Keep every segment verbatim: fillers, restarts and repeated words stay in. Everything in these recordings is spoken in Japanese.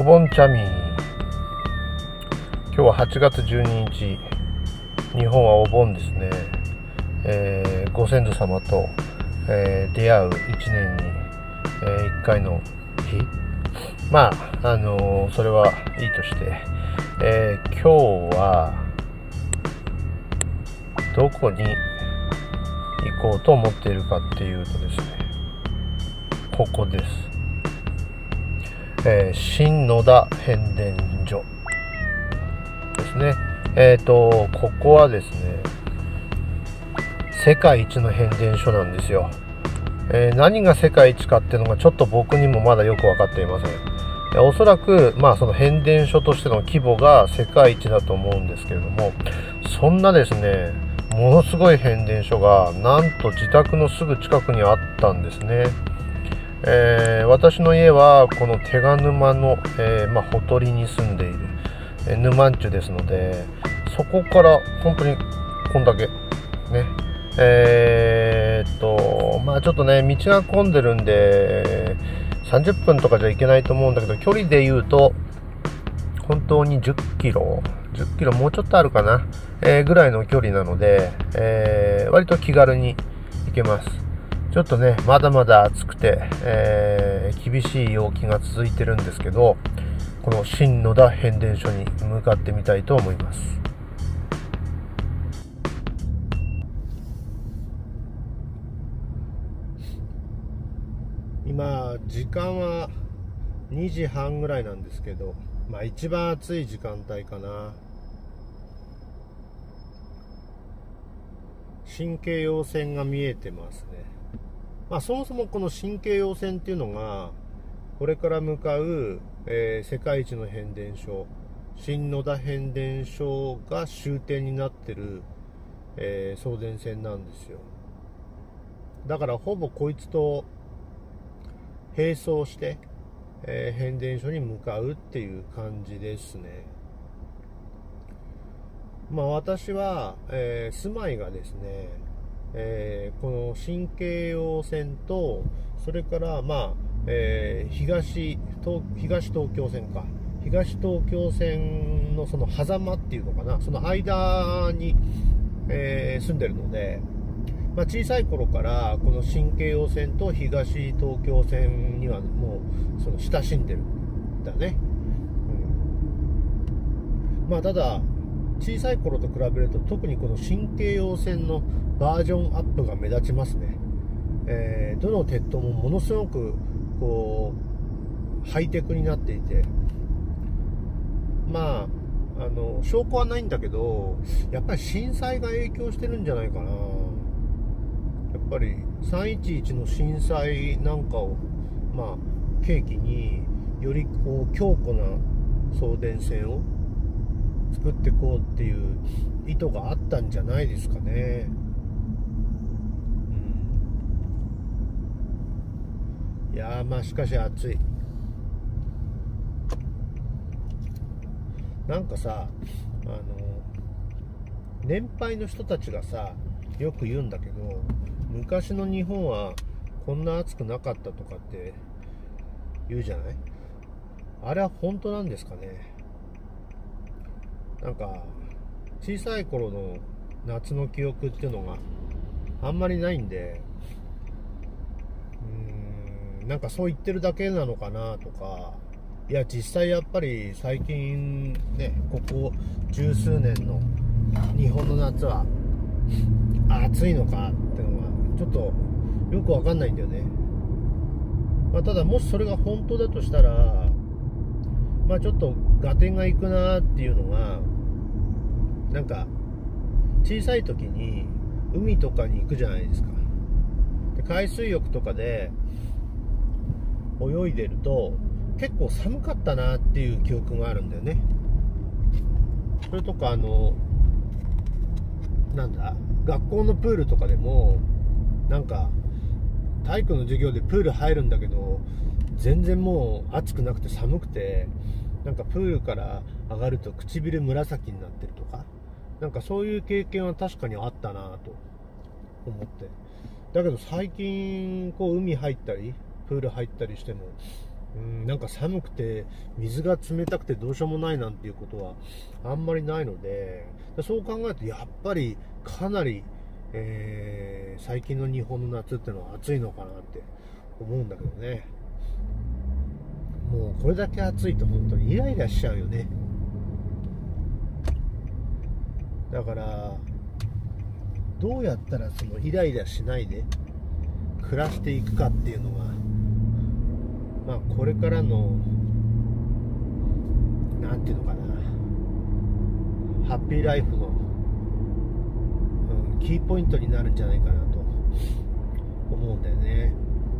お盆チャミ今日ははちがつじゅうににち、日本はお盆ですね。えー、ご先祖様と、えー、出会ういちねんに、えー、いっかいの日。まああのー、それはいいとして、えー、今日はどこに行こうと思っているかっていうとですね、ここです。えー、新野田変電所ですね。えっとここはですね、世界一の変電所なんですよ。えー、何が世界一かっていうのがちょっと僕にもまだよく分かっていません。えー、おそらくまあその変電所としての規模が世界一だと思うんですけれども、そんなですね、ものすごい変電所がなんと自宅のすぐ近くにあったんですね。えー、私の家はこの手賀沼の、えーまあ、ほとりに住んでいる、えー、沼んちゅですので、そこから本当にこんだけね、えー、っとまあちょっとね、道が混んでるんでさんじゅっぷんとかじゃいけないと思うんだけど、距離で言うと本当にじゅっキロじゅっキロもうちょっとあるかな、えー、ぐらいの距離なので、えー、割と気軽に行けます。ちょっとね、まだまだ暑くて、えー、厳しい陽気が続いてるんですけど、この新野田変電所に向かってみたいと思います。今時間はにじはんぐらいなんですけど、まあ一番暑い時間帯かな。新京葉線が見えてますね。まあ、そもそもこの新京葉線っていうのがこれから向かう、えー、世界一の変電所、新野田変電所が終点になってる、えー、送電線なんですよ。だからほぼこいつと並走して、えー、変電所に向かうっていう感じですね。まあ私は、えー、住まいがですね、えー、この新京葉線と、それからまあ、えー、東東東東京線か東東京線のその狭間っていうのかな、その間に、えー、住んでるので、まあ、小さい頃からこの新京葉線と東東京線にはもうその親しんでるんだね、うん、まあただ小さい頃と比べると特にこの新京葉線のバージョンアップが目立ちますね。えー、どの鉄塔もものすごくこうハイテクになっていて、まああの証拠はないんだけど、やっぱり震災が影響してるんじゃないかな。やっぱりさんいちいちの震災なんかをまあ契機によりこう強固な送電線を作っていこうっていう意図があったんじゃないですかね。うん、いやー、まあしかし暑い。なんかさ、あの年配の人たちがさよく言うんだけど、昔の日本はこんな暑くなかったとかって言うじゃない。あれは本当なんですかね。なんか小さい頃の夏の記憶っていうのがあんまりないんで、うーんなんかそう言ってるだけなのかなとか、いや実際やっぱり最近ね、ここ十数年の日本の夏は暑いのかっていうのがちょっとよくわかんないんだよね。まあ、ただもしそれが本当だとしたら、まあちょっと合点がいくなっていうのが、なんか小さい時に海とかに行くじゃないですか。で海水浴とかで泳いでると結構寒かったなっていう記憶があるんだよね。それとかあのなんだ学校のプールとかでも、なんか体育の授業でプール入るんだけど全然もう暑くなくて寒くて、なんかプールから上がると唇紫になってるとか、なんかそういう経験は確かにあったなと思って。だけど最近こう海入ったりプール入ったりしてもうん、なんか寒くて水が冷たくてどうしようもないなんていうことはあんまりないので、そう考えるとやっぱりかなり、えー、最近の日本の夏ってのは暑いのかなって思うんだけどね。もうこれだけ暑いと本当にイライラしちゃうよね。だからどうやったらそのイライラしないで暮らしていくかっていうのが、まあこれからのなんていうのかな、ハッピーライフの、うん、キーポイントになるんじゃないかなと思うんだよね。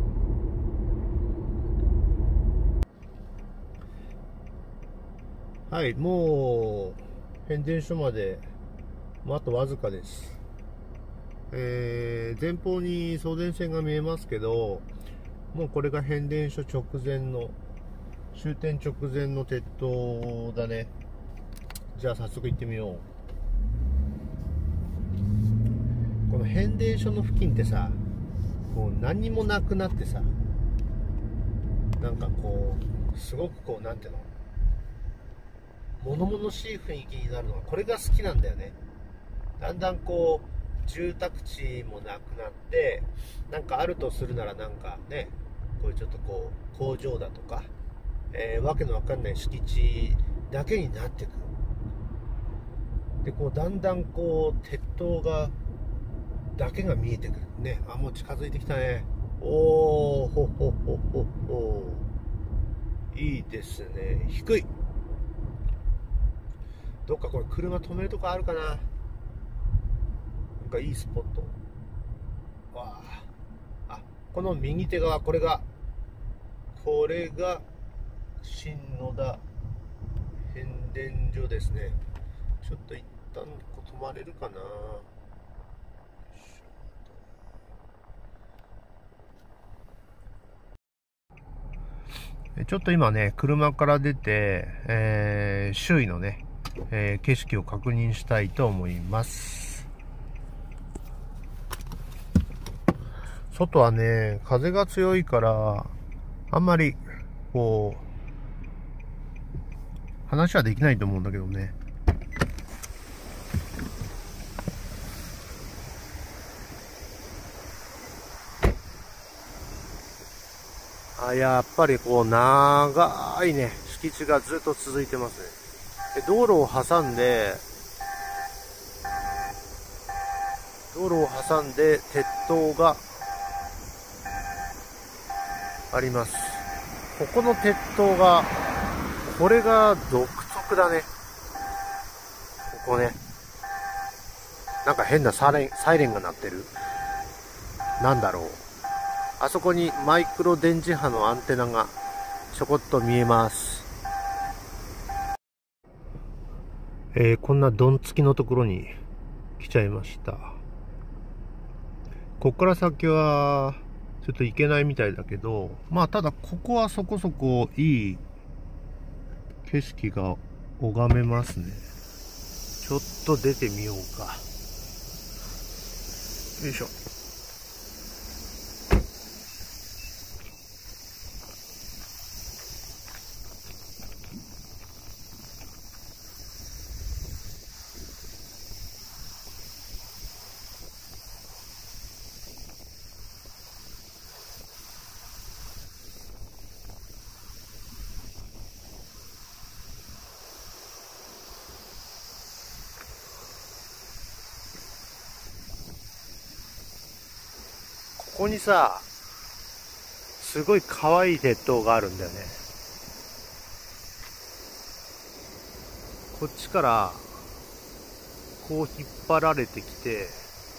はい、もう変電所まで、まあ、あとわずかです。えー、前方に送電線が見えますけど、もうこれが変電所直前の終点直前の鉄塔だね。じゃあ早速行ってみよう。この変電所の付近ってさ、こう何にもなくなってさ、なんかこうすごくこうなんていうの、物々しい雰囲気になるのがこれが好きなんだよね。だんだんこう住宅地もなくなって、なんかあるとするならなんかね、こういうちょっとこう工場だとか、えー、わけのわかんない敷地だけになってくる。でこうだんだんこう鉄塔がだけが見えてくるね。あ、もう近づいてきたね。おー、ほほほほほ、いいですね。低い。どっかこれ車止めるとこあるかな。なんかいいスポット。わあ、あ、この右手側、これがこれが新野田変電所ですね。ちょっと一旦こう止まれるかな。ちょっと今ね、車から出て、えー、周囲のね、えー、景色を確認したいと思います。外はね、風が強いから、あんまり、こう、話はできないと思うんだけどね。あ、やっぱりこう、長いね、敷地がずっと続いてますね。で道路を挟んで、道路を挟んで鉄塔があります。ここの鉄塔が、これが独特だね。ここね。なんか変なサイレン、サイレンが鳴ってる。なんだろう。あそこにマイクロ電磁波のアンテナがちょこっと見えます。えー、こんなドン付きのところに来ちゃいました。こっから先はちょっと行けないみたいだけど、まあただここはそこそこいい景色が拝めますね。ちょっと出てみようか。よいしょ。ここにさ、すごい可愛い鉄塔があるんだよね。こっちからこう引っ張られてきて、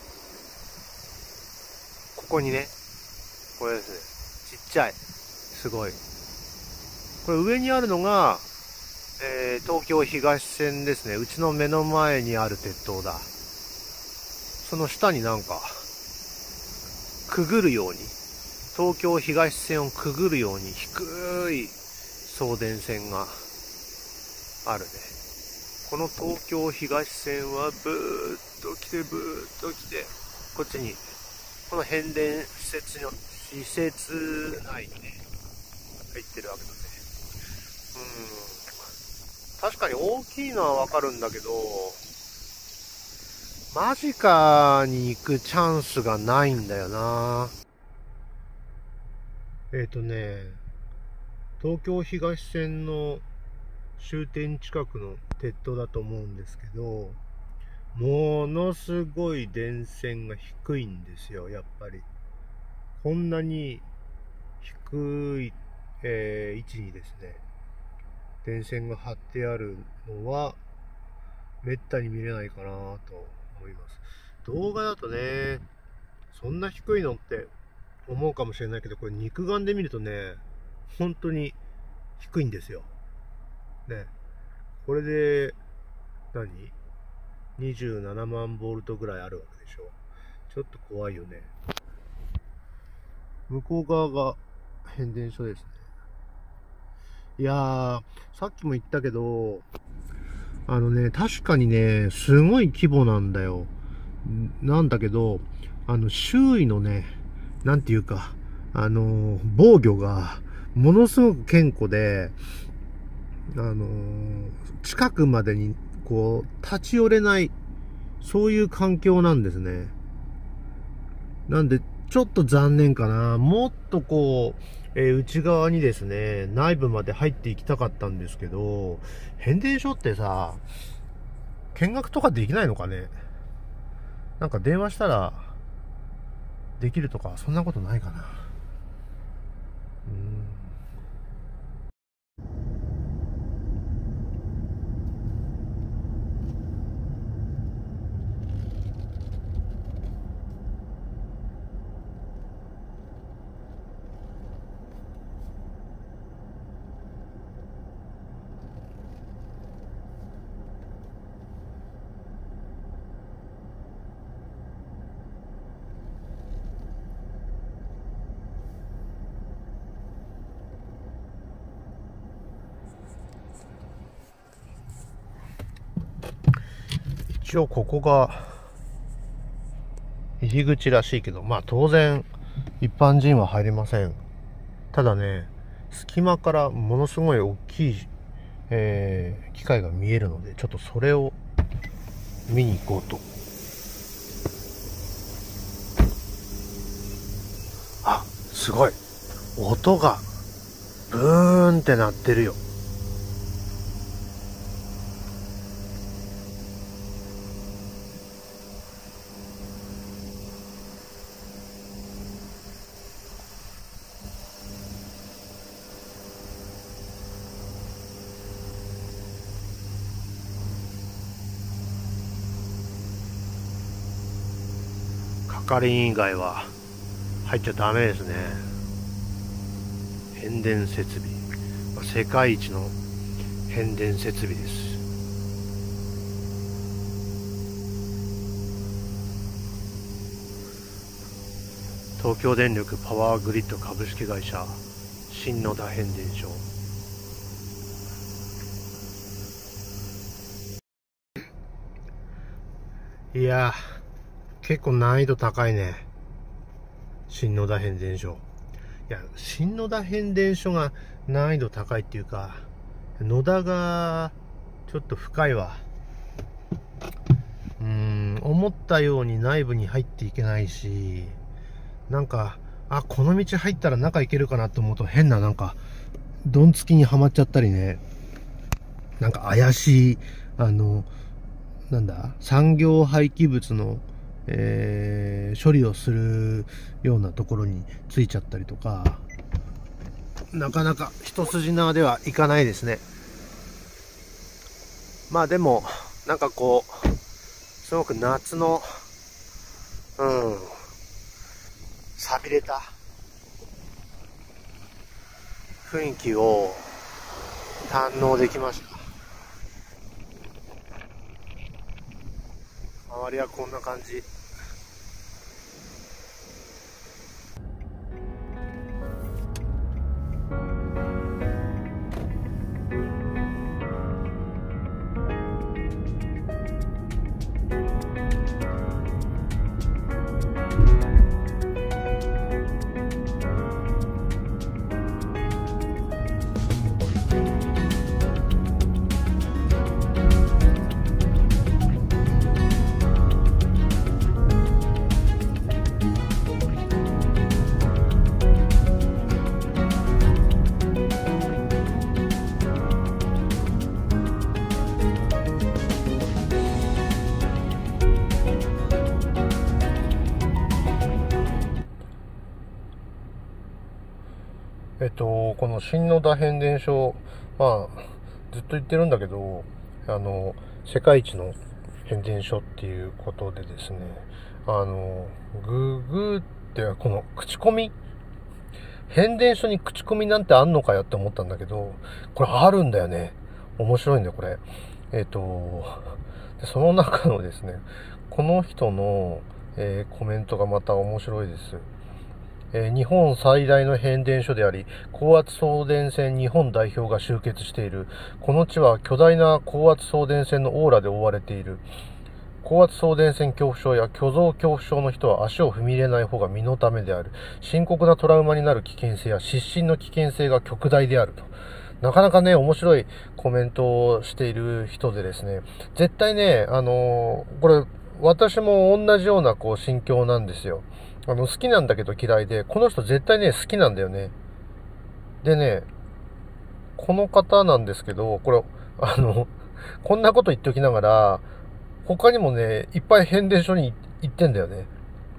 ここにね、これですね、ちっちゃい、すごい。これ上にあるのが、えー、東京東線ですね。うちの目の前にある鉄塔だ。その下になんかくぐるように、東京東線をくぐるように低い送電線があるね。この東京東線はブーッと来てブーッと来て、こっちにこの変電施設の施設内にね、 入ってるわけだね。うん。確かに大きいのはわかるんだけど、間近に行くチャンスがないんだよな。えっとね、東京東線の終点近くの鉄塔だと思うんですけど、ものすごい電線が低いんですよ、やっぱり。こんなに低い、えー位置にですね、電線が張ってあるのは、めったに見れないかなと思います。動画だとね、そんな低いのって思うかもしれないけど、これ肉眼で見るとね、本当に低いんですよ。ね。これで、何 ?にじゅうななまんボルトぐらいあるわけでしょ。ちょっと怖いよね。向こう側が変電所ですね。いやー、さっきも言ったけど、あのね、確かにね、すごい規模なんだよ。なんだけど、あの、周囲のね、なんていうか、あの、防御が、ものすごく堅固で、あの、近くまでに、こう、立ち寄れない、そういう環境なんですね。なんで、ちょっと残念かな。もっとこう、えー内側にですね、内部まで入っていきたかったんですけど、変電所ってさ、見学とかできないのかね。なんか電話したら、できるとか、そんなことないかな。うーん。一応ここが入り口らしいけど、まあ当然一般人は入れません。ただね、隙間からものすごい大きい、えー機械が見えるので、ちょっとそれを見に行こうと。あ、すごい。音がブーンって鳴ってるよ。係員以外は入っちゃダメですね。変電設備、世界一の変電設備です。東京電力パワーグリッド株式会社新野田変電所。いやー、結構難易度高いね。新野田変電所。いや、新野田変電所が難易度高いっていうか、野田がちょっと深いわ。うーん、思ったように内部に入っていけないし、なんか、あ、この道入ったら中行けるかなと思うと変ななんか、どんつきにはまっちゃったりね。なんか怪しい、あの、なんだ、産業廃棄物の、えー処理をするようなところについちゃったりとか、なかなか一筋縄ではいかないですね。まあでも、なんかこう、すごく夏の、うん、寂れた雰囲気を堪能できました。周りはこんな感じ。 とこの新野田変電所、まあずっと言ってるんだけど、あの世界一の変電所っていうことでですね、あのググってこの口コミ、変電所に口コミなんてあんのかよって思ったんだけど、これあるんだよね。面白いんだよこれ。えっとでその中のですね、この人の、えーコメントがまた面白いです。えー日本最大の変電所であり、高圧送電線日本代表が集結している。この地は巨大な高圧送電線のオーラで覆われている。高圧送電線恐怖症や虚像恐怖症の人は足を踏み入れない方が身のためである。深刻なトラウマになる危険性や失神の危険性が極大であると。なかなかね、面白いコメントをしている人でですね、絶対ね、あのーこれ、私も同じようなこう心境なんですよ。あの、好きなんだけど嫌いで、この人絶対ね、好きなんだよね。でね、この方なんですけど、これ、あの、こんなこと言っておきながら、他にもね、いっぱい変電所に行ってんだよね。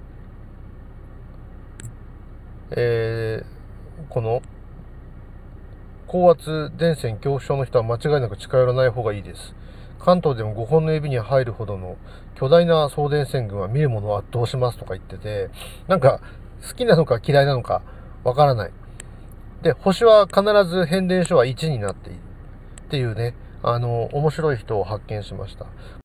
えー、この、高圧電線恐怖症の人は間違いなく近寄らない方がいいです。関東でもごほんの指に入るほどの巨大な送電線群は見るものを圧倒しますとか言ってて、なんか好きなのか嫌いなのかわからない。で、星は必ず変電所はいちになっているっていうね、あの、面白い人を発見しました。